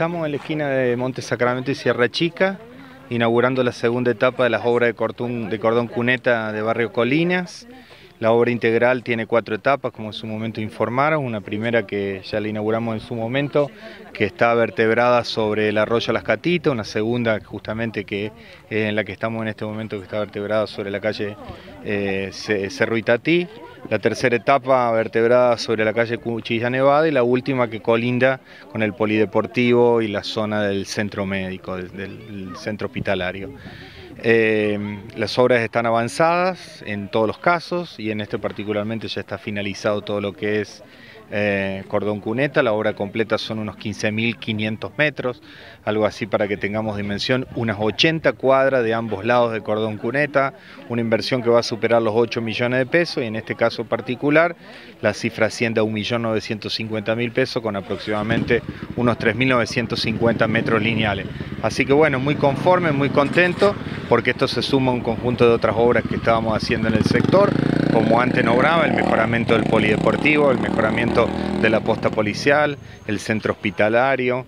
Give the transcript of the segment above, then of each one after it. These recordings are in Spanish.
Estamos en la esquina de Monte Sacramento y Sierra Chica, inaugurando la segunda etapa de las obras de cordón cuneta de Barrio Colinas. La obra integral tiene 4 etapas, como en su momento informaron. Una primera que ya la inauguramos en su momento, que está vertebrada sobre el arroyo Las Catitas. Una segunda, justamente, que es en la que estamos en este momento, que está vertebrada sobre la calle Cerro Itatí. La tercera etapa vertebrada sobre la calle Cuchilla Nevada, y la última que colinda con el polideportivo y la zona del centro médico, del centro hospitalario. Las obras están avanzadas en todos los casos, y en este particularmente ya está finalizado todo lo que es cordón cuneta. La obra completa son unos 15.500 metros, algo así para que tengamos dimensión, unas 80 cuadras de ambos lados de cordón cuneta, una inversión que va a superar los 8 millones de pesos, y en este caso particular la cifra asciende a 1.950.000 pesos, con aproximadamente unos 3.950 metros lineales. Así que bueno, muy conforme, muy contento, porque esto se suma a un conjunto de otras obras que estábamos haciendo en el sector, como antes nombraba, el mejoramiento del polideportivo, el mejoramiento de la posta policial, el centro hospitalario,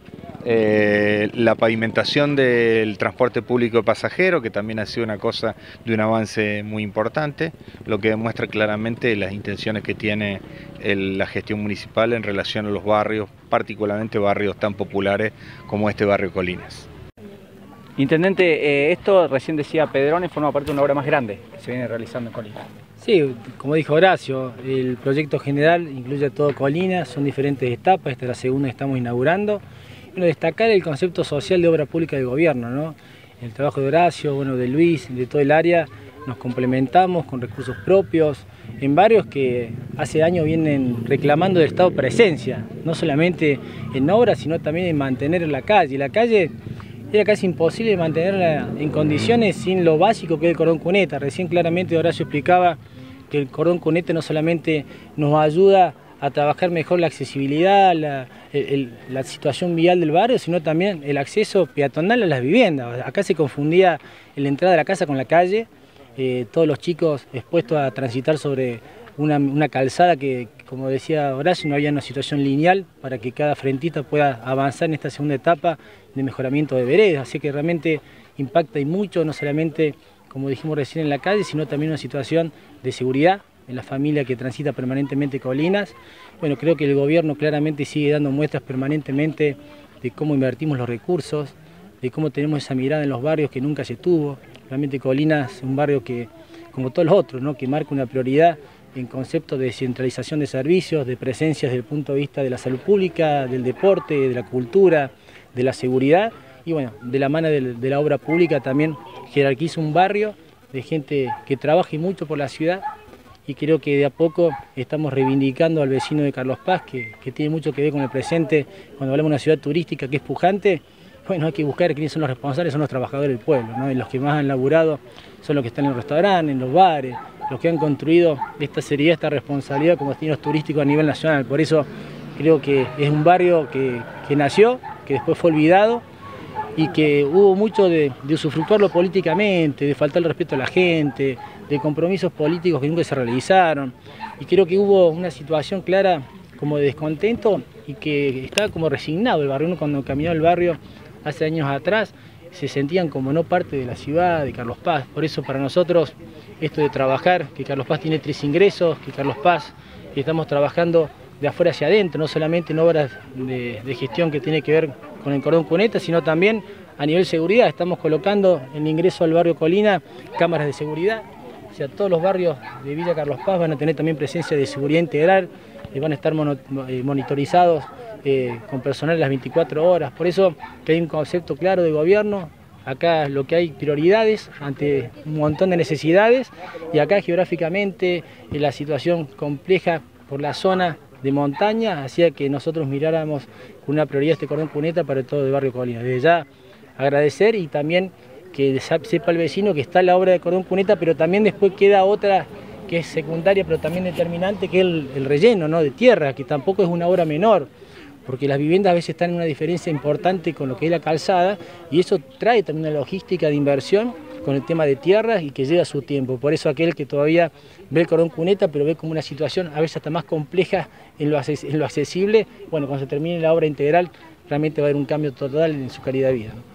la pavimentación del transporte público de pasajeros, que también ha sido una cosa de un avance muy importante, lo que demuestra claramente las intenciones que tiene la gestión municipal en relación a los barrios, particularmente barrios tan populares como este barrio Colinas. Intendente, esto recién decía Pedrone, forma parte de una obra más grande que se viene realizando en Colinas. Sí, como dijo Horacio, el proyecto general incluye todo Colinas, son diferentes etapas, esta es la segunda que estamos inaugurando. Bueno, destacar el concepto social de obra pública del gobierno, ¿no? El trabajo de Horacio, bueno, de Luis, de todo el área, nos complementamos con recursos propios en barrios que hace años vienen reclamando del Estado presencia, no solamente en obras, sino también en mantener la calle. La calle era casi imposible mantenerla en condiciones sin lo básico que es el cordón cuneta. Recién claramente Horacio explicaba que el cordón cuneta no solamente nos ayuda a trabajar mejor la accesibilidad, la situación vial del barrio, sino también el acceso peatonal a las viviendas. Acá se confundía la entrada de la casa con la calle, todos los chicos expuestos a transitar sobre una calzada que, como decía Horacio, no había una situación lineal para que cada frentista pueda avanzar en esta segunda etapa de mejoramiento de veredas. Así que realmente impacta y mucho, no solamente, como dijimos recién, en la calle, sino también una situación de seguridad en la familia que transita permanentemente Colinas. Bueno, creo que el gobierno claramente sigue dando muestras permanentemente de cómo invertimos los recursos, de cómo tenemos esa mirada en los barrios que nunca se tuvo. Realmente Colinas es un barrio que, como todos los otros, ¿no?, que marca una prioridad en conceptos de descentralización de servicios, de presencia desde el punto de vista de la salud pública, del deporte, de la cultura, de la seguridad, y bueno, de la mano de la obra pública también jerarquiza un barrio de gente que trabaja mucho por la ciudad, y creo que de a poco estamos reivindicando al vecino de Carlos Paz, que tiene mucho que ver con el presente. Cuando hablamos de una ciudad turística que es pujante, bueno, hay que buscar quiénes son los responsables, son los trabajadores del pueblo, ¿no? Y los que más han laburado son los que están en los restaurantes, en los bares, los que han construido esta seriedad, esta responsabilidad como destinos turísticos a nivel nacional. Por eso creo que es un barrio que nació, que después fue olvidado, y que hubo mucho de usufructuarlo políticamente, de faltar el respeto a la gente, de compromisos políticos que nunca se realizaron, y creo que hubo una situación clara como de descontento y que estaba como resignado el barrio. Uno cuando caminaba el barrio hace años atrás se sentían como no parte de la ciudad, de Carlos Paz. Por eso para nosotros esto de trabajar, que Carlos Paz tiene 3 ingresos, que Carlos Paz estamos trabajando de afuera hacia adentro, no solamente en obras de gestión que tiene que ver con el cordón cuneta, sino también a nivel seguridad. Estamos colocando en el ingreso al barrio Colina cámaras de seguridad. O sea, todos los barrios de Villa Carlos Paz van a tener también presencia de seguridad integral, van a estar monitorizados con personal las 24 horas. Por eso que hay un concepto claro de gobierno. Acá lo que hay prioridades ante un montón de necesidades, y acá geográficamente la situación compleja por la zona de montaña hacía que nosotros miráramos con una prioridad este cordón cuneta para todo el barrio Colinas. Desde ya agradecer, y también que sepa el vecino que está la obra de cordón cuneta, pero también después queda otra que es secundaria pero también determinante, que es el relleno, ¿no?, de tierra, que tampoco es una obra menor, porque las viviendas a veces están en una diferencia importante con lo que es la calzada, y eso trae también una logística de inversión con el tema de tierras y que lleva su tiempo. Por eso aquel que todavía ve el cordón cuneta, pero ve como una situación a veces hasta más compleja en lo accesible, bueno, cuando se termine la obra integral realmente va a haber un cambio total en su calidad de vida, ¿no?